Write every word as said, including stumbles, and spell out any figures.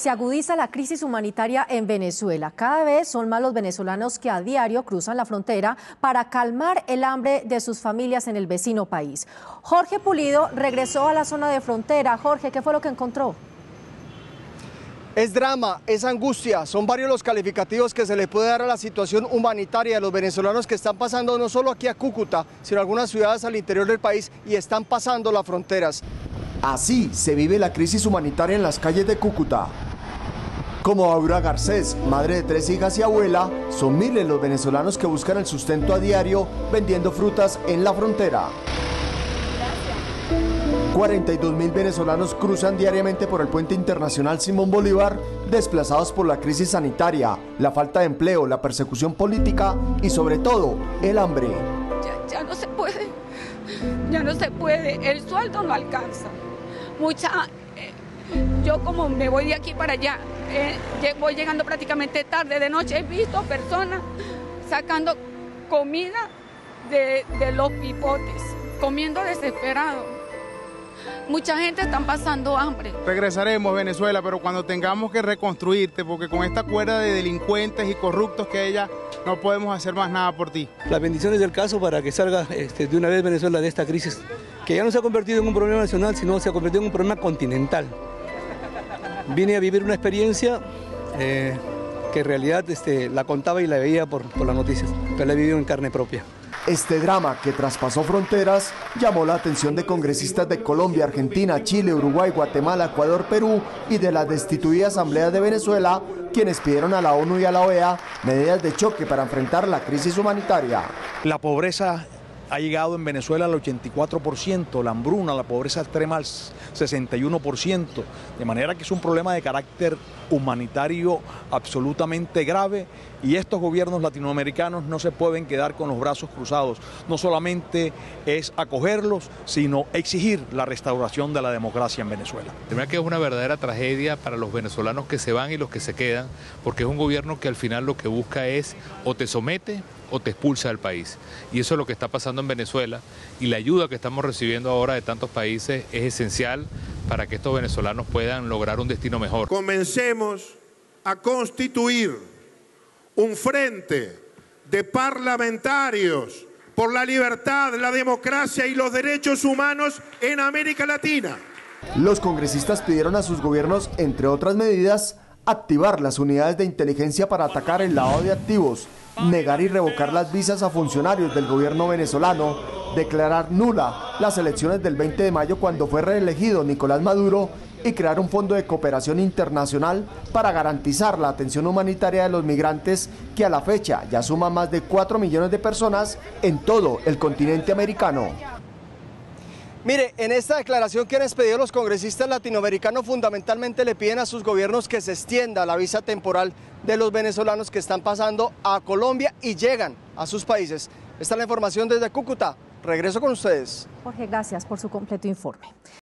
Se agudiza la crisis humanitaria en Venezuela. Cada vez son más los venezolanos que a diario cruzan la frontera para calmar el hambre de sus familias en el vecino país. Jorge Pulido regresó a la zona de frontera. Jorge, ¿qué fue lo que encontró? Es drama, es angustia, son varios los calificativos que se le puede dar a la situación humanitaria de los venezolanos que están pasando no solo aquí a Cúcuta, sino a algunas ciudades al interior del país y están pasando las fronteras. Así se vive la crisis humanitaria en las calles de Cúcuta. Como Aura Garcés, madre de tres hijas y abuela, son miles los venezolanos que buscan el sustento a diario vendiendo frutas en la frontera. cuarenta y dos mil venezolanos cruzan diariamente por el puente internacional Simón Bolívar, desplazados por la crisis sanitaria, la falta de empleo, la persecución política y sobre todo el hambre. Ya, ya no se puede, ya no se puede, el sueldo no alcanza. Mucha, eh, yo como me voy de aquí para allá, eh, voy llegando prácticamente tarde, de noche he visto personas sacando comida de, de los pipotes, comiendo desesperado. Mucha gente está pasando hambre. Regresaremos a Venezuela, pero cuando tengamos que reconstruirte, porque con esta cuerda de delincuentes y corruptos que hay allá, no podemos hacer más nada por ti. Las bendiciones del caso para que salga este, de una vez Venezuela de esta crisis, que ya no se ha convertido en un problema nacional, sino se ha convertido en un problema continental. Vine a vivir una experiencia eh, que en realidad este, la contaba y la veía por, por las noticias, pero la he vivido en carne propia. Este drama que traspasó fronteras llamó la atención de congresistas de Colombia, Argentina, Chile, Uruguay, Guatemala, Ecuador, Perú y de la destituida Asamblea de Venezuela, quienes pidieron a la ONU y a la O E A medidas de choque para enfrentar la crisis humanitaria. La pobreza ha llegado en Venezuela al ochenta y cuatro por ciento, la hambruna, la pobreza extrema al sesenta y uno por ciento, de manera que es un problema de carácter humanitario absolutamente grave y estos gobiernos latinoamericanos no se pueden quedar con los brazos cruzados. No solamente es acogerlos, sino exigir la restauración de la democracia en Venezuela. De verdad que es una verdadera tragedia para los venezolanos que se van y los que se quedan, porque es un gobierno que al final lo que busca es o te somete o te expulsa del país. Y eso es lo que está pasando en Venezuela y la ayuda que estamos recibiendo ahora de tantos países es esencial para que estos venezolanos puedan lograr un destino mejor. Comencemos a constituir un frente de parlamentarios por la libertad, la democracia y los derechos humanos en América Latina. Los congresistas pidieron a sus gobiernos, entre otras medidas, activar las unidades de inteligencia para atacar el lavado de activos, negar y revocar las visas a funcionarios del gobierno venezolano, declarar nula las elecciones del veinte de mayo cuando fue reelegido Nicolás Maduro y crear un fondo de cooperación internacional para garantizar la atención humanitaria de los migrantes que a la fecha ya suman más de cuatro millones de personas en todo el continente americano. Mire, en esta declaración que han expedido los congresistas latinoamericanos fundamentalmente le piden a sus gobiernos que se extienda la visa temporal de los venezolanos que están pasando a Colombia y llegan a sus países. Esta es la información desde Cúcuta. Regreso con ustedes. Jorge, gracias por su completo informe.